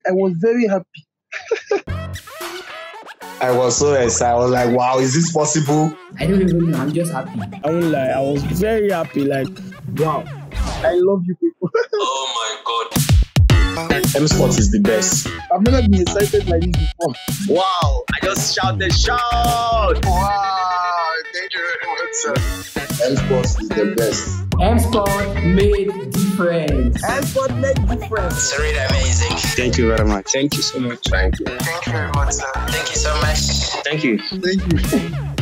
I was very happy. I was so excited. I was like, wow, is this possible? I don't even know. I'm just happy. I won't lie. I was very happy. Like, wow. I love you people. Oh my God. Msport is the best. I've never been excited like this before. Wow, I just shouted, shout! Wow, thank you very much, sir. Msport is the best. Msport made difference. Msport made difference. It's really amazing. Thank you very much. Thank you so much. Thank you. Thank you very much, sir. Thank you so much. Thank you. Thank you.